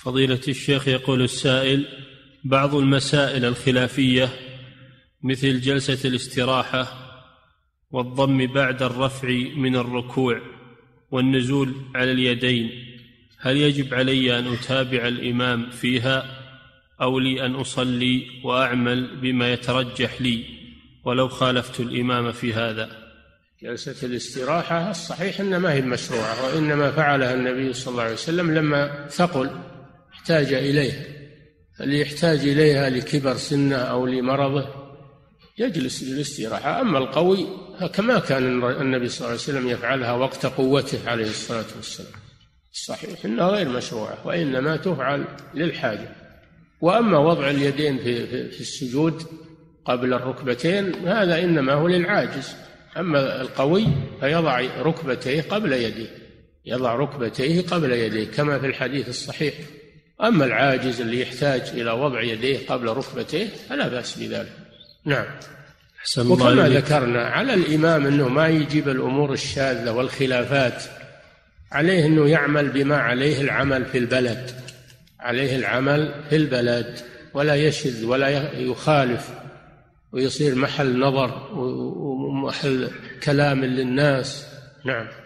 فضيلة الشيخ، يقول السائل: بعض المسائل الخلافية مثل جلسة الاستراحة والضم بعد الرفع من الركوع والنزول على اليدين، هل يجب علي أن أتابع الإمام فيها أو لي أن أصلي وأعمل بما يترجح لي ولو خالفت الإمام في هذا؟ جلسة الاستراحة الصحيح أنها ما هي مشروعة، وإنما فعلها النبي صلى الله عليه وسلم لما ثقل احتاج إليها، اللي يحتاج إليها لكبر سنه أو لمرضه يجلس للاستراحة. أما القوي كما كان النبي صلى الله عليه وسلم يفعلها وقت قوته عليه الصلاة والسلام، الصحيح أنها غير مشروعة وإنما تفعل للحاجة. وأما وضع اليدين في السجود قبل الركبتين هذا إنما هو للعاجز، أما القوي فيضع ركبتيه قبل يديه، يضع ركبتيه قبل يديه كما في الحديث الصحيح. أما العاجز اللي يحتاج إلى وضع يديه قبل ركبتيه فلا بأس بذلك. نعم. وكما ذكرنا على الإمام أنه ما يجيب الأمور الشاذة والخلافات، عليه أنه يعمل بما عليه العمل في البلد، عليه العمل في البلد، ولا يشذ ولا يخالف ويصير محل نظر ومحل كلام للناس. نعم.